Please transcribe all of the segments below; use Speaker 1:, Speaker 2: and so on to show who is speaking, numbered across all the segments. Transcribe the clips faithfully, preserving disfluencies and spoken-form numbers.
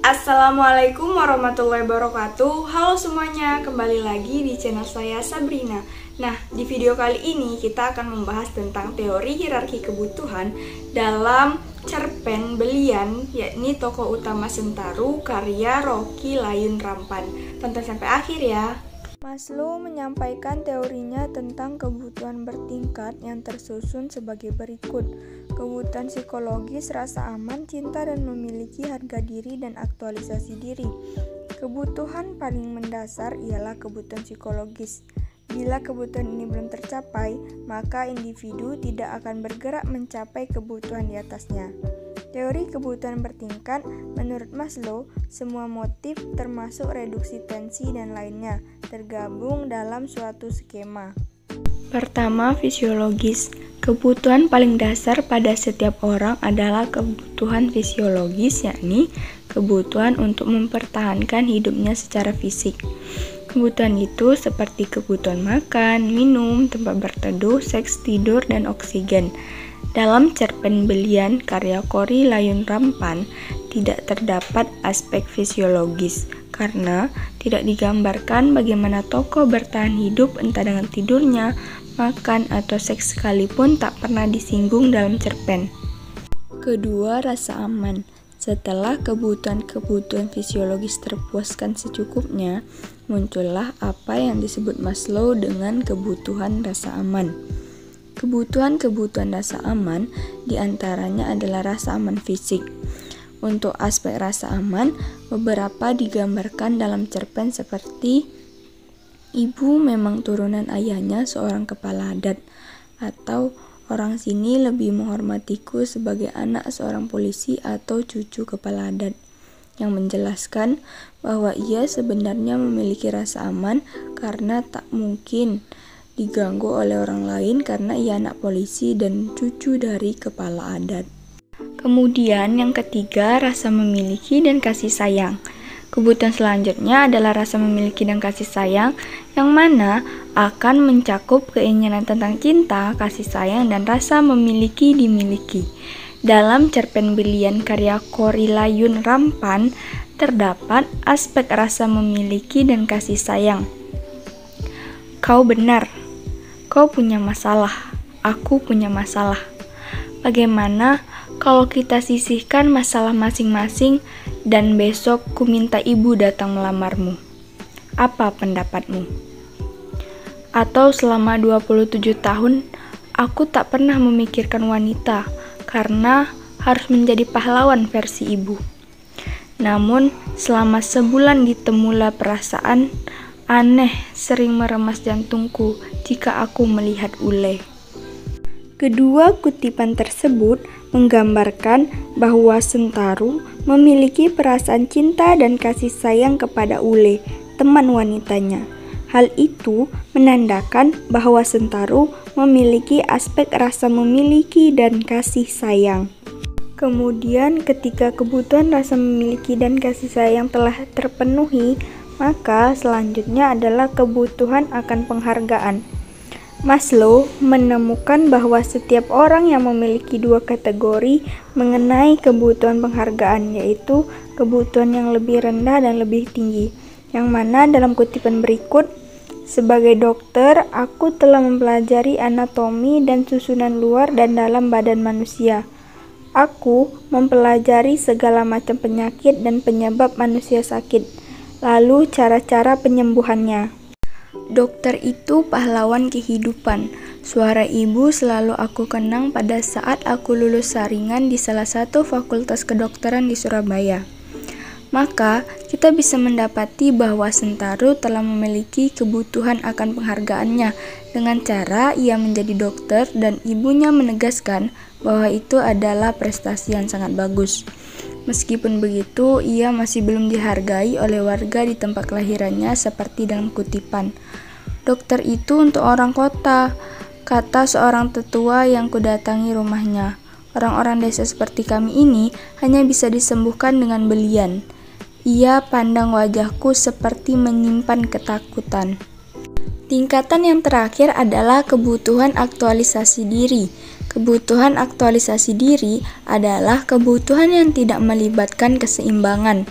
Speaker 1: Assalamualaikum warahmatullahi wabarakatuh. Halo semuanya, kembali lagi di channel saya Sabrina. Nah, di video kali ini kita akan membahas tentang teori hierarki kebutuhan dalam cerpen Belian, yakni tokoh utama Sentaru, karya Rocky Layun Rampan. Tonton sampai akhir ya. Maslow menyampaikan teorinya tentang kebutuhan bertingkat yang tersusun sebagai berikut. Kebutuhan psikologis, rasa aman, cinta, dan memiliki harga diri dan aktualisasi diri. Kebutuhan paling mendasar ialah kebutuhan psikologis. Bila kebutuhan ini belum tercapai, maka individu tidak akan bergerak mencapai kebutuhan di atasnya. Teori kebutuhan bertingkat, menurut Maslow, semua motif termasuk reduksi tensi dan lainnya tergabung dalam suatu skema. Pertama, fisiologis. Kebutuhan paling dasar pada setiap orang adalah kebutuhan fisiologis, yakni kebutuhan untuk mempertahankan hidupnya secara fisik. Kebutuhan itu seperti kebutuhan makan, minum, tempat berteduh, seks, tidur, dan oksigen. Dalam cerpen Belian karya Rocky Layun Rampan tidak terdapat aspek fisiologis karena tidak digambarkan bagaimana tokoh bertahan hidup entah dengan tidurnya, makan, atau seks sekalipun tak pernah disinggung dalam cerpen. Kedua, rasa aman. Setelah kebutuhan-kebutuhan fisiologis terpuaskan secukupnya, muncullah apa yang disebut Maslow dengan kebutuhan rasa aman. Kebutuhan-kebutuhan rasa aman diantaranya adalah rasa aman fisik. Untuk aspek rasa aman, beberapa digambarkan dalam cerpen seperti ibu memang turunan ayahnya seorang kepala adat, atau orang sini lebih menghormatiku sebagai anak seorang polisi atau cucu kepala adat, yang menjelaskan bahwa ia sebenarnya memiliki rasa aman karena tak mungkin diganggu oleh orang lain karena ia anak polisi dan cucu dari kepala adat. Kemudian yang ketiga, rasa memiliki dan kasih sayang. Kebutuhan selanjutnya adalah rasa memiliki dan kasih sayang, yang mana akan mencakup keinginan tentang cinta, kasih sayang, dan rasa memiliki dimiliki. Dalam cerpen Belian karya Rocky Layun Rampan terdapat aspek rasa memiliki dan kasih sayang. Kau benar, kau punya masalah, aku punya masalah. Bagaimana kalau kita sisihkan masalah masing-masing dan besok ku minta ibu datang melamarmu? Apa pendapatmu? Atau selama dua puluh tujuh tahun aku tak pernah memikirkan wanita karena harus menjadi pahlawan versi ibu. Namun selama sebulan ditemulah perasaan aneh sering meremas jantungku jika aku melihat Ule. Kedua kutipan tersebut menggambarkan bahwa Sentaru memiliki perasaan cinta dan kasih sayang kepada Ule, teman wanitanya. Hal itu menandakan bahwa Sentaru memiliki aspek rasa memiliki dan kasih sayang. Kemudian ketika kebutuhan rasa memiliki dan kasih sayang telah terpenuhi, maka selanjutnya adalah kebutuhan akan penghargaan. Maslow menemukan bahwa setiap orang yang memiliki dua kategori mengenai kebutuhan penghargaan, yaitu kebutuhan yang lebih rendah dan lebih tinggi, yang mana dalam kutipan berikut, sebagai dokter, aku telah mempelajari anatomi dan susunan luar dan dalam badan manusia. Aku mempelajari segala macam penyakit dan penyebab manusia sakit, lalu cara-cara penyembuhannya. Dokter itu pahlawan kehidupan. Suara ibu selalu aku kenang pada saat aku lulus saringan di salah satu fakultas kedokteran di Surabaya. Maka, kita bisa mendapati bahwa Sentaru telah memiliki kebutuhan akan penghargaannya dengan cara ia menjadi dokter dan ibunya menegaskan bahwa itu adalah prestasi yang sangat bagus. Meskipun begitu, ia masih belum dihargai oleh warga di tempat kelahirannya seperti dalam kutipan. Dokter itu untuk orang kota, kata seorang tetua yang kudatangi rumahnya. Orang-orang desa seperti kami ini hanya bisa disembuhkan dengan belian. Ia pandang wajahku seperti menyimpan ketakutan. Tingkatan yang terakhir adalah kebutuhan aktualisasi diri. Kebutuhan aktualisasi diri adalah kebutuhan yang tidak melibatkan keseimbangan.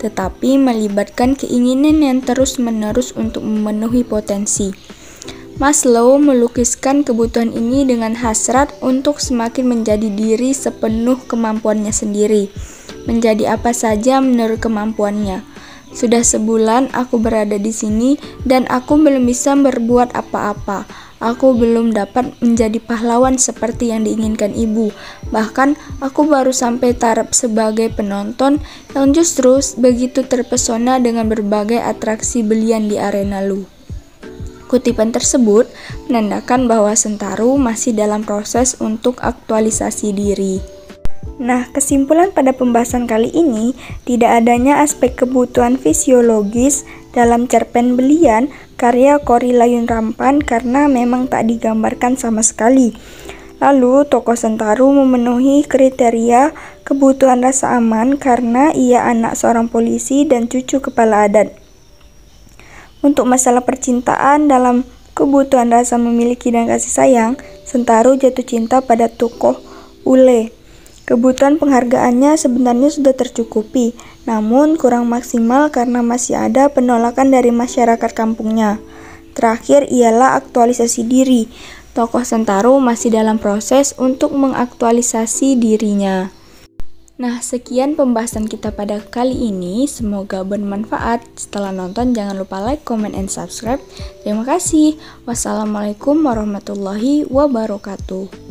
Speaker 1: tetapi melibatkan keinginan yang terus-menerus untuk memenuhi potensi. Maslow melukiskan kebutuhan ini dengan hasrat untuk semakin menjadi diri sepenuh kemampuannya sendiri, menjadi apa saja menurut kemampuannya. Sudah sebulan aku berada di sini dan aku belum bisa berbuat apa-apa. Aku belum dapat menjadi pahlawan seperti yang diinginkan ibu. Bahkan aku baru sampai taraf sebagai penonton yang justru begitu terpesona dengan berbagai atraksi belian di arena Lu. Kutipan tersebut menandakan bahwa Sentaro masih dalam proses untuk aktualisasi diri. Nah, kesimpulan pada pembahasan kali ini, tidak adanya aspek kebutuhan fisiologis dalam cerpen Belian karya Korrie Layun Rampan karena memang tak digambarkan sama sekali. Lalu, tokoh Sentaro memenuhi kriteria kebutuhan rasa aman karena ia anak seorang polisi dan cucu kepala adat. Untuk masalah percintaan dalam kebutuhan rasa memiliki dan kasih sayang, Sentaro jatuh cinta pada tokoh Ule. Kebutuhan penghargaannya sebenarnya sudah tercukupi, namun kurang maksimal karena masih ada penolakan dari masyarakat kampungnya. Terakhir ialah aktualisasi diri. Tokoh Sentaro masih dalam proses untuk mengaktualisasi dirinya. Nah, sekian pembahasan kita pada kali ini. Semoga bermanfaat. Setelah nonton, jangan lupa like, comment, and subscribe. Terima kasih. Wassalamualaikum warahmatullahi wabarakatuh.